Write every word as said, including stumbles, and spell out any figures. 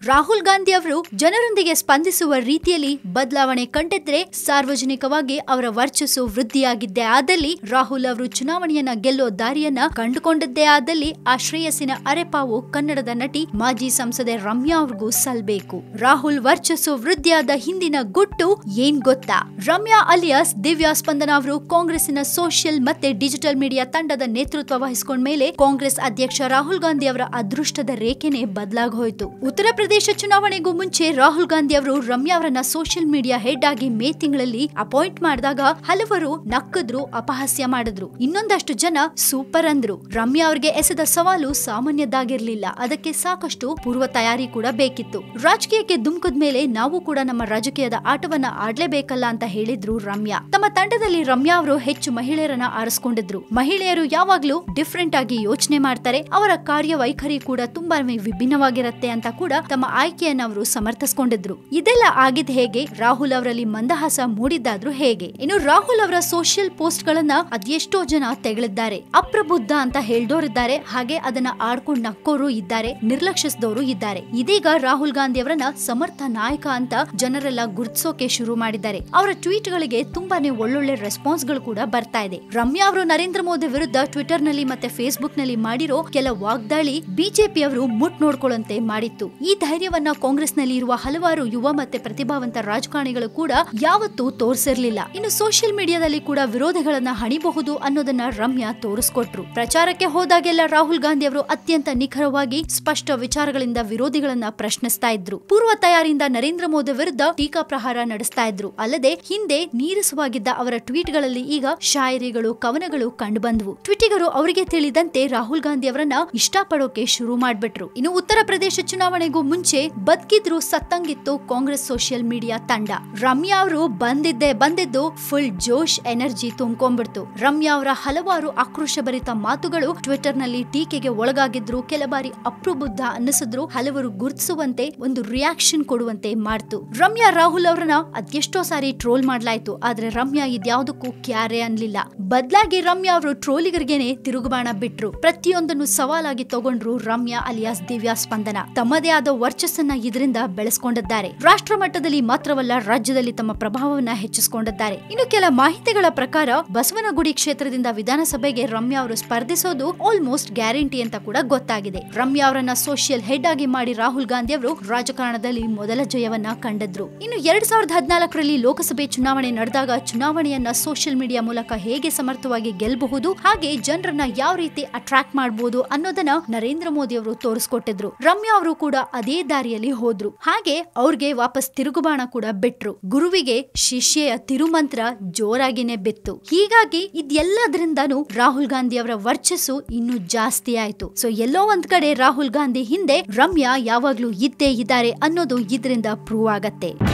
ರಾಹುಲ್ ಗಾಂಧಿ ಅವರು ಜನರೊಂದಿಗೆ ಸ್ಪಂದಿಸುವ ರೀತಿಯಲ್ಲಿ ಬದಲಾವಣೆ ಕಂಡಿದ್ರೆ ಸಾರ್ವಜನಿಕವಾಗಿ ಅವರ ವರ್ಚಸ್ಸು ವೃದ್ಧಿಯಾಗಿದ್ದೇ ಆದಲ್ಲಿ, ರಾಹುಲ್ ಅವರು ಚುನಾವಣೆಯನ್ನ ಗೆಲ್ಲೋ ದಾರಿಯನ್ನ ಕಂಡುಕೊಂಡಿದ್ದೇ ಆದಲ್ಲಿ ಆ ಶ್ರೇಯಸ್ಸಿನ ಅರೆಪಾವು ಕನ್ನಡದ ನಟಿ ಮಾಜಿ ಸಂಸದೆ ರಮ್ಯಾ ಅವ್ರಿಗೂ ಸಲ್ಬೇಕು. ರಾಹುಲ್ ವರ್ಚಸ್ಸು ವೃದ್ಧಿಯಾದ ಹಿಂದಿನ ಗುಟ್ಟು ಏನ್ ಗೊತ್ತಾ? ರಮ್ಯಾ ಅಲಿಯಾಸ್ ದಿವ್ಯಾ ಸ್ಪಂದನ ಅವರು ಕಾಂಗ್ರೆಸ್ಸಿನ ಸೋಷಿಯಲ್ ಮತ್ತೆ ಡಿಜಿಟಲ್ ಮೀಡಿಯಾ ತಂಡದ ನೇತೃತ್ವ ವಹಿಸಿಕೊಂಡ ಮೇಲೆ ಕಾಂಗ್ರೆಸ್ ಅಧ್ಯಕ್ಷ ರಾಹುಲ್ ಗಾಂಧಿ ಅವರ ಅದೃಷ್ಟದ ರೇಖೆನೆ ಬದಲಾಗಿ ಹೋಯಿತು. ಉತ್ತರ ಪ್ರದೇಶ ಚುನಾವಣೆಗೂ ಮುಂಚೆ ರಾಹುಲ್ ಗಾಂಧಿ ಅವರು ರಮ್ಯಾ ಅವರನ್ನ ಸೋಷಿಯಲ್ ಮೀಡಿಯಾ ಹೆಡ್ ಆಗಿ ಮೇ ತಿಂಗಳಲ್ಲಿ ಅಪಾಯಿಂಟ್ ಮಾಡಿದಾಗ ಹಲವರು ನಕ್ಕದ್ರು, ಅಪಹಾಸ್ಯ ಮಾಡಿದ್ರು. ಇನ್ನೊಂದಷ್ಟು ಜನ ಸೂಪರ್ ಅಂದ್ರು. ರಮ್ಯಾ ಅವರಿಗೆ ಎಸೆದ ಸವಾಲು ಸಾಮಾನ್ಯದಾಗಿರ್ಲಿಲ್ಲ. ಅದಕ್ಕೆ ಸಾಕಷ್ಟು ಪೂರ್ವ ತಯಾರಿ ಕೂಡ ಬೇಕಿತ್ತು. ರಾಜಕೀಯಕ್ಕೆ ಧುಮುಕದ ಮೇಲೆ ನಾವು ಕೂಡ ನಮ್ಮ ರಾಜಕೀಯದ ಆಟವನ್ನ ಆಡ್ಲೇಬೇಕಲ್ಲ ಅಂತ ಹೇಳಿದ್ರು ರಮ್ಯಾ. ತಮ್ಮ ತಂಡದಲ್ಲಿ ರಮ್ಯಾ ಅವರು ಹೆಚ್ಚು ಮಹಿಳೆಯರನ್ನ ಆರಿಸಿಕೊಂಡಿದ್ರು. ಮಹಿಳೆಯರು ಯಾವಾಗ್ಲೂ ಡಿಫ್ರೆಂಟ್ ಆಗಿ ಯೋಚನೆ ಮಾಡ್ತಾರೆ, ಅವರ ಕಾರ್ಯವೈಖರಿ ಕೂಡ ತುಂಬಾ ವಿಭಿನ್ನವಾಗಿರುತ್ತೆ ಅಂತ ಕೂಡ ತಮ್ಮ ಆಯ್ಕೆಯನ್ನ ಅವರು ಸಮರ್ಥಿಸಿಕೊಂಡಿದ್ರು. ಇದೆಲ್ಲ ಆಗಿದ್ ಹೇಗೆ? ರಾಹುಲ್ ಅವರಲ್ಲಿ ಮಂದಹಾಸ ಮೂಡಿದ್ದಾದ್ರೂ ಹೇಗೆ? ಇನ್ನು ರಾಹುಲ್ ಅವರ ಸೋಷಿಯಲ್ ಪೋಸ್ಟ್ ಗಳನ್ನ ಅದೆಷ್ಟೋ ಜನ ತೆಗಳಿದ್ದಾರೆ. ಅಪ್ರಬುದ್ಧ ಅಂತ ಹೇಳ್ದೋರಿದ್ದಾರೆ, ಹಾಗೆ ಅದನ್ನ ಆಡ್ಕೊಂಡ್ ನಕ್ಕೋರು ಇದ್ದಾರೆ, ನಿರ್ಲಕ್ಷಿಸಿದವರು ಇದ್ದಾರೆ. ಇದೀಗ ರಾಹುಲ್ ಗಾಂಧಿ ಅವರನ್ನ ಸಮರ್ಥ ನಾಯಕ ಅಂತ ಜನರೆಲ್ಲ ಗುರ್ತಿಸೋಕೆ ಶುರು ಮಾಡಿದ್ದಾರೆ. ಅವರ ಟ್ವೀಟ್ ಗಳಿಗೆ ತುಂಬಾನೇ ಒಳ್ಳೊಳ್ಳೆ ರೆಸ್ಪಾನ್ಸ್ ಗಳು ಕೂಡ ಬರ್ತಾ ಇದೆ. ರಮ್ಯಾ ಅವರು ನರೇಂದ್ರ ಮೋದಿ ವಿರುದ್ಧ ಟ್ವಿಟರ್ ನಲ್ಲಿ ಮತ್ತೆ ಫೇಸ್ಬುಕ್ ನಲ್ಲಿ ಮಾಡಿರೋ ಕೆಲ ವಾಗ್ದಾಳಿ ಬಿಜೆಪಿ ಅವರು ಮುಟ್ ನೋಡ್ಕೊಳ್ಳಂತೆ ಮಾಡಿತ್ತು. ಈ ಧೈರ್ಯವನ್ನ ಕಾಂಗ್ರೆಸ್ ನಲ್ಲಿ ಇರುವ ಹಲವಾರು ಯುವ ಮತ್ತೆ ಪ್ರತಿಭಾವಂತ ರಾಜಕಾರಣಿಗಳು ಕೂಡ ಯಾವತ್ತೂ ತೋರಿಸಿರ್ಲಿಲ್ಲ. ಇನ್ನು ಸೋಷಿಯಲ್ ಮೀಡಿಯಾದಲ್ಲಿ ಕೂಡ ವಿರೋಧಿಗಳನ್ನ ಹಣಿಬಹುದು ಅನ್ನೋದನ್ನ ರಮ್ಯಾ ತೋರಿಸ್ಕೊಟ್ರು. ಪ್ರಚಾರಕ್ಕೆ ಹೋದಾಗೆಲ್ಲ ರಾಹುಲ್ ಗಾಂಧಿ ಅವರು ಅತ್ಯಂತ ನಿಖರವಾಗಿ ಸ್ಪಷ್ಟ ವಿಚಾರಗಳಿಂದ ವಿರೋಧಿಗಳನ್ನ ಪ್ರಶ್ನಿಸ್ತಾ ಇದ್ರು. ಪೂರ್ವ ತಯಾರಿಯಿಂದ ನರೇಂದ್ರ ಮೋದಿ ವಿರುದ್ಧ ಟೀಕಾ ಪ್ರಹಾರ ನಡೆಸ್ತಾ ಇದ್ರು. ಅಲ್ಲದೆ ಹಿಂದೆ ನೀರಸವಾಗಿದ್ದ ಅವರ ಟ್ವೀಟ್ ಗಳಲ್ಲಿ ಈಗ ಶಾಯರಿಗಳು, ಕವನಗಳು ಕಂಡು ಬಂದ್ವು. ಟ್ವಿಟಿಗರು ಅವರಿಗೆ ತಿಳಿದಂತೆ ರಾಹುಲ್ ಗಾಂಧಿ ಅವರನ್ನ ಇಷ್ಟಪಡೋಕೆ ಶುರು ಮಾಡ್ಬಿಟ್ರು. ಇನ್ನು ಉತ್ತರ ಪ್ರದೇಶ ಚುನಾವಣೆಗೂ ಮುಂಚೆ ಬದುಕಿದ್ರು ಸತ್ತಂಗಿತ್ತು ಕಾಂಗ್ರೆಸ್ ಸೋಷಿಯಲ್ ಮೀಡಿಯಾ ತಂಡ. ರಮ್ಯಾ ಅವರು ಬಂದಿದ್ದೆ ಬಂದಿದ್ದು ಫುಲ್ ಜೋಶ್, ಎನರ್ಜಿ ತುಂಬ್ಕೊಂಡ್ಬಿಡ್ತು. ರಮ್ಯಾ ಅವರ ಹಲವಾರು ಆಕ್ರೋಶಭರಿತ ಮಾತುಗಳು ಟ್ವಿಟರ್ ನಲ್ಲಿ ಟೀಕೆಗೆ ಒಳಗಾಗಿದ್ರು. ಕೆಲ ಬಾರಿ ಅಪ್ರಬುದ್ಧ ಅನ್ನಿಸಿದ್ರು, ಹಲವರು ಗುರುತಿಸುವಂತೆ ಒಂದು ರಿಯಾಕ್ಷನ್ ಕೊಡುವಂತೆ ಮಾಡ್ತು. ರಮ್ಯಾ ರಾಹುಲ್ ಅವರನ್ನ ಅದೆಷ್ಟೋ ಸಾರಿ ಟ್ರೋಲ್ ಮಾಡ್ಲಾಯ್ತು, ಆದ್ರೆ ರಮ್ಯಾ ಇದ್ಯಾವುದಕ್ಕೂ ಕ್ಯಾರೆ ಅನ್ಲಿಲ್ಲ. ಬದಲಾಗಿ ರಮ್ಯಾ ಅವರು ಟ್ರೋಲಿಗರಿಗೆನೆ ತಿರುಗುಬಾಣ ಬಿಟ್ರು. ಪ್ರತಿಯೊಂದನ್ನು ಸವಾಲಾಗಿ ತಗೊಂಡ್ರು ರಮ್ಯಾ ಅಲಿಯಾಸ್ ದಿವ್ಯಾ ಸ್ಪಂದನ. ತಮ್ಮದೇ ಆದ ವರ್ಚಸ್ಸನ್ನ ಇದರಿಂದ ಬೆಳೆಸ್ಕೊಂಡಿದ್ದಾರೆ. ರಾಷ್ಟ್ರ ಮಟ್ಟದಲ್ಲಿ ಮಾತ್ರವಲ್ಲ, ರಾಜ್ಯದಲ್ಲಿ ತಮ್ಮ ಪ್ರಭಾವವನ್ನ ಹೆಚ್ಚಿಸಿಕೊಂಡಿದ್ದಾರೆ. ಇನ್ನು ಕೆಲ ಮಾಹಿತಿಗಳ ಪ್ರಕಾರ ಬಸವನಗುಡಿ ಕ್ಷೇತ್ರದಿಂದ ವಿಧಾನಸಭೆಗೆ ರಮ್ಯಾ ಅವರು ಸ್ಪರ್ಧಿಸೋದು ಆಲ್ಮೋಸ್ಟ್ ಗ್ಯಾರಂಟಿ ಅಂತ ಕೂಡ ಗೊತ್ತಾಗಿದೆ. ರಮ್ಯಾ ಅವರನ್ನ ಸೋಷಿಯಲ್ ಹೆಡ್ ಆಗಿ ಮಾಡಿ ರಾಹುಲ್ ಗಾಂಧಿ ಅವರು ರಾಜಕಾರಣದಲ್ಲಿ ಮೊದಲ ಜಯವನ್ನ ಕಂಡಿದ್ರು. ಇನ್ನು ಎರಡ್ ಸಾವಿರದ ಹದಿನಾಲ್ಕರಲ್ಲಿ ಲೋಕಸಭೆ ಚುನಾವಣೆ ನಡೆದಾಗ ಚುನಾವಣೆಯನ್ನ ಸೋಷಿಯಲ್ ಮೀಡಿಯಾ ಮೂಲಕ ಹೇಗೆ ಸಮರ್ಥವಾಗಿ ಗೆಲ್ಲಬಹುದು, ಹಾಗೆ ಜನರನ್ನ ಯಾವ ರೀತಿ ಅಟ್ರಾಕ್ಟ್ ಮಾಡಬಹುದು ಅನ್ನೋದನ್ನ ನರೇಂದ್ರ ಮೋದಿ ಅವರು ತೋರಿಸ್ಕೊಟ್ಟಿದ್ರು. ರಮ್ಯಾ ಅವರು ಕೂಡ ಅದೇ ದಾರಿಯಲ್ಲಿ ಹೋದ್ರು. ಹಾಗೆ ಅವ್ರಿಗೆ ವಾಪಸ್ ತಿರುಗುಬಾಣ ಕೂಡ ಬಿಟ್ರು. ಗುರುವಿಗೆ ಶಿಷ್ಯೆಯ ತಿರುಮಂತ್ರ ಜೋರಾಗಿನೇ ಬಿತ್ತು. ಹೀಗಾಗಿ ಇದೆಲ್ಲದ್ರಿಂದಾನು ರಾಹುಲ್ ಗಾಂಧಿ ಅವರ ವರ್ಚಸ್ಸು ಇನ್ನೂ ಜಾಸ್ತಿ ಆಯ್ತು. ಸೊ ಎಲ್ಲೋ ಒಂದ್ ಕಡೆ ರಾಹುಲ್ ಗಾಂಧಿ ಹಿಂದೆ ರಮ್ಯಾ ಯಾವಾಗ್ಲೂ ಇದ್ದೇ ಇದ್ದಾರೆ ಅನ್ನೋದು ಇದರಿಂದ ಪ್ರೂವ್ ಆಗತ್ತೆ.